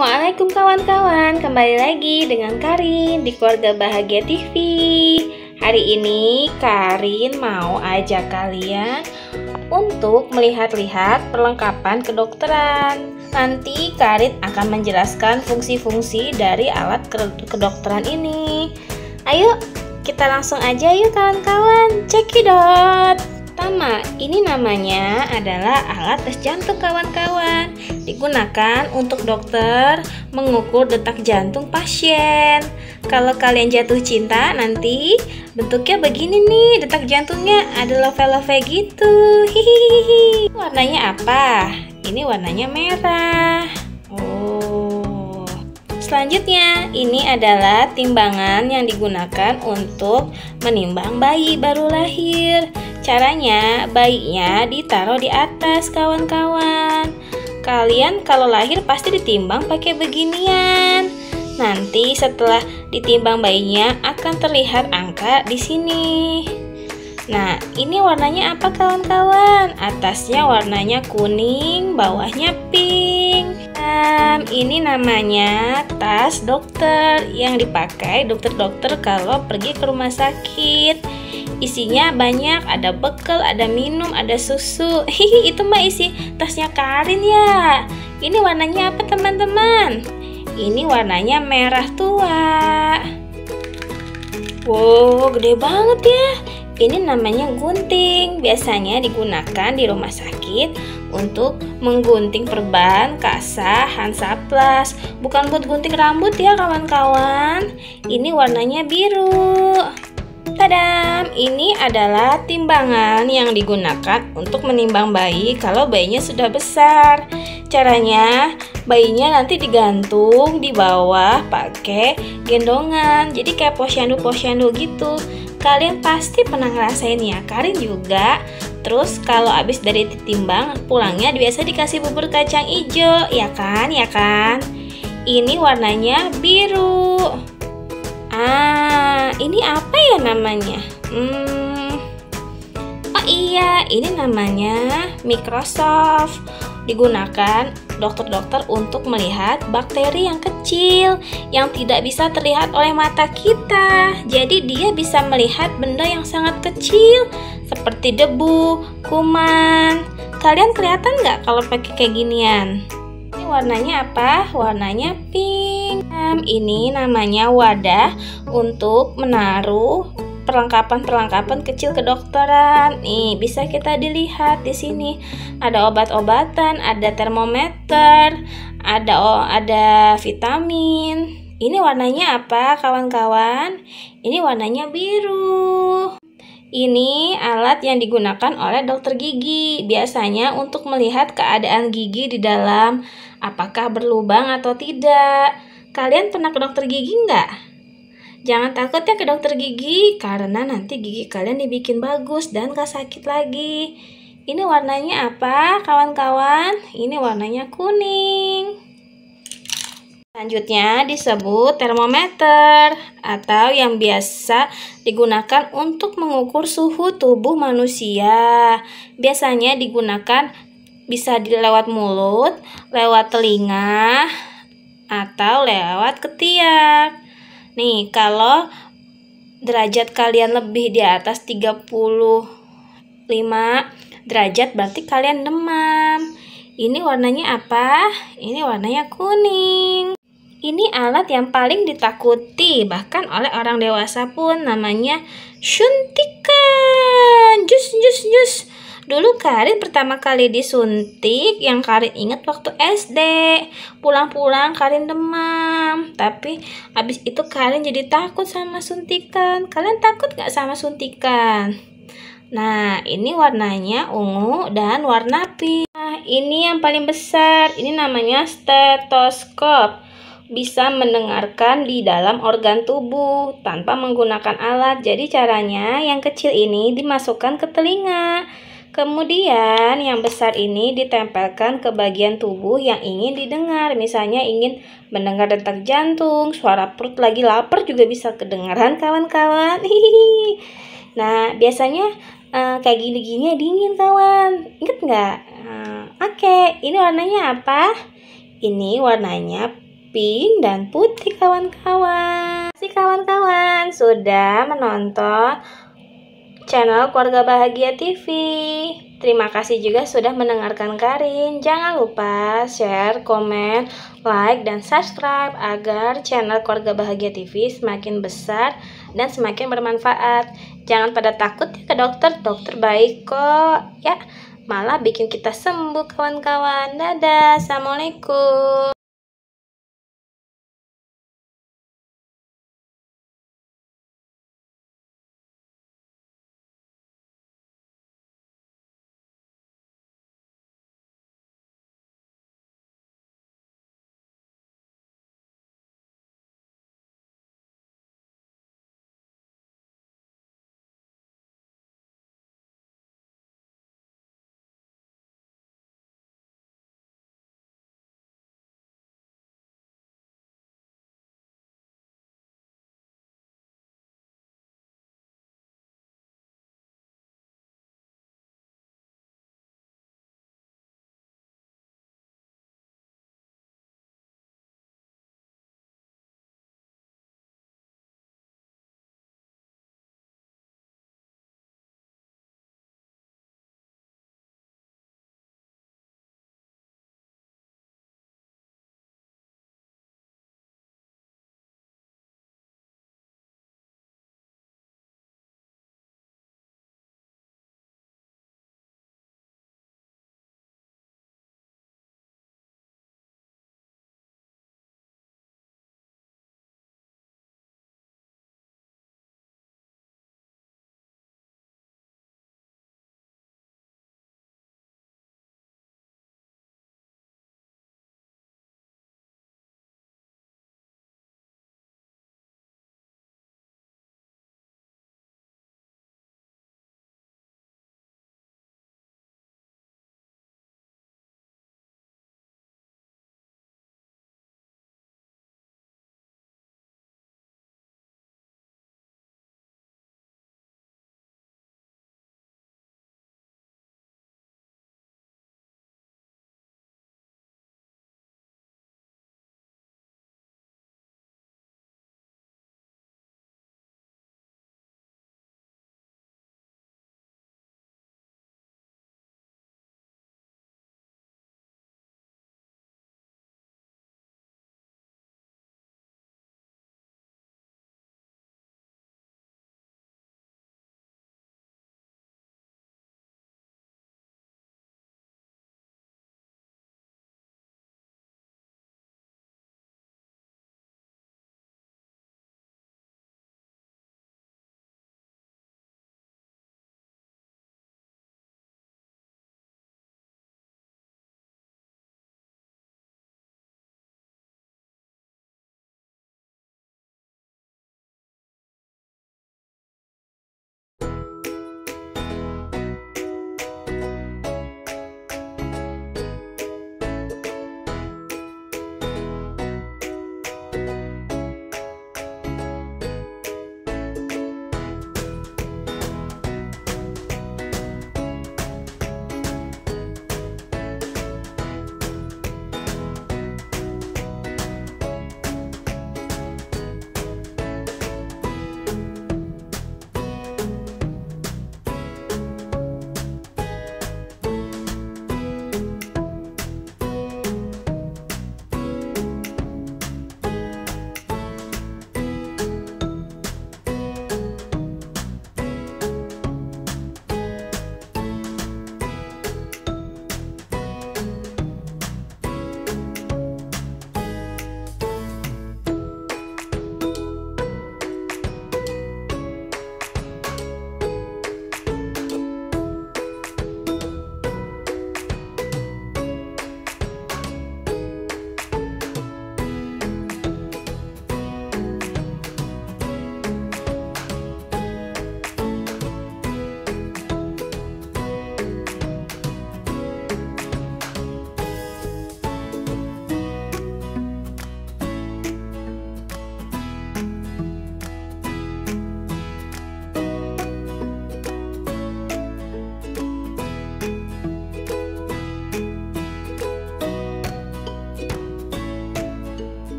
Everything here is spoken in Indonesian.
Assalamualaikum kawan-kawan, kembali lagi dengan Karin di Keluarga Bahagia TV. Hari ini Karin mau ajak kalian untuk melihat-lihat perlengkapan kedokteran. Nanti Karin akan menjelaskan fungsi-fungsi dari alat kedokteran ini. Ayo kita langsung aja yuk kawan-kawan, cekidot. Pertama, ini namanya adalah alat tes jantung kawan-kawan. Digunakan untuk dokter mengukur detak jantung pasien. Kalau kalian jatuh cinta, nanti bentuknya begini nih, detak jantungnya ada love-love gitu. Hihihi. Warnanya apa? Ini warnanya merah. Selanjutnya, ini adalah timbangan yang digunakan untuk menimbang bayi baru lahir. Caranya, bayinya ditaruh di atas kawan-kawan. Kalian kalau lahir pasti ditimbang pakai beginian. Nanti setelah ditimbang bayinya akan terlihat angka di sini. Nah, ini warnanya apa kawan-kawan? Atasnya warnanya kuning, bawahnya pink. Ini namanya tas dokter yang dipakai dokter-dokter kalau pergi ke rumah sakit. Isinya banyak, ada bekal, ada minum, ada susu. Hihi, itu mah isi tasnya Karin ya. Ini warnanya apa teman-teman? Ini warnanya merah tua. Wow, gede banget ya. Ini namanya gunting. Biasanya digunakan di rumah sakit untuk menggunting perban, kasa, Hansaplast. Bukan buat gunting rambut ya kawan-kawan. Ini warnanya biru. Tadam, ini adalah timbangan yang digunakan untuk menimbang bayi kalau bayinya sudah besar. Caranya, bayinya nanti digantung di bawah pakai gendongan. Jadi kayak posyandu-posyandu gitu. Kalian pasti pernah ngerasain ya, Karin juga. Terus kalau habis dari ditimbang, pulangnya biasa dikasih bubur kacang hijau, ya kan? Ya kan? Ini warnanya biru. Ini apa ya namanya? Oh iya, ini namanya Microsoft. Digunakan dokter-dokter untuk melihat bakteri yang kecil yang tidak bisa terlihat oleh mata kita. Jadi dia bisa melihat benda yang sangat kecil seperti debu, kuman. Kalian kelihatan nggak kalau pakai kayak ginian? Ini warnanya apa? Warnanya pink. Ini namanya wadah untuk menaruh perlengkapan-perlengkapan kecil kedokteran. Nih, bisa kita dilihat di sini. Ada obat-obatan, ada termometer, ada vitamin. Ini warnanya apa, kawan-kawan? Ini warnanya biru. Ini alat yang digunakan oleh dokter gigi. Biasanya untuk melihat keadaan gigi di dalam, apakah berlubang atau tidak. Kalian pernah ke dokter gigi nggak? Jangan takut ya ke dokter gigi, karena nanti gigi kalian dibikin bagus dan gak sakit lagi. Ini warnanya apa kawan-kawan? Ini warnanya kuning. Selanjutnya disebut termometer atau yang biasa digunakan untuk mengukur suhu tubuh manusia. Biasanya digunakan bisa lewat mulut, lewat telinga, atau lewat ketiak. Nih, kalau derajat kalian lebih di atas 35 derajat berarti kalian demam. Ini warnanya apa? Ini warnanya kuning. Ini alat yang paling ditakuti bahkan oleh orang dewasa pun, namanya suntikan. Jus. Dulu Karin pertama kali disuntik, yang Karin ingat waktu SD. Pulang-pulang Karin demam. Tapi abis itu Karin jadi takut sama suntikan. Kalian takut gak sama suntikan? Nah, ini warnanya ungu dan warna pink. Nah, ini yang paling besar. Ini namanya stetoskop. Bisa mendengarkan di dalam organ tubuh tanpa menggunakan alat. Jadi caranya yang kecil ini dimasukkan ke telinga. Kemudian yang besar ini ditempelkan ke bagian tubuh yang ingin didengar. Misalnya ingin mendengar detak jantung, suara perut lagi lapar juga bisa kedengaran kawan-kawan. Nah, biasanya kayak gini-gini dingin kawan. Ingat nggak? Oke, ini warnanya apa? Ini warnanya Pink dan putih kawan-kawan. Terima kasih kawan-kawan sudah menonton channel Keluarga Bahagia TV. Terima kasih juga sudah mendengarkan Karin. Jangan lupa share, komen, like, dan subscribe agar channel Keluarga Bahagia TV semakin besar dan semakin bermanfaat. Jangan pada takut ya ke dokter, dokter baik kok ya. Malah bikin kita sembuh kawan-kawan. Dadah, assalamualaikum.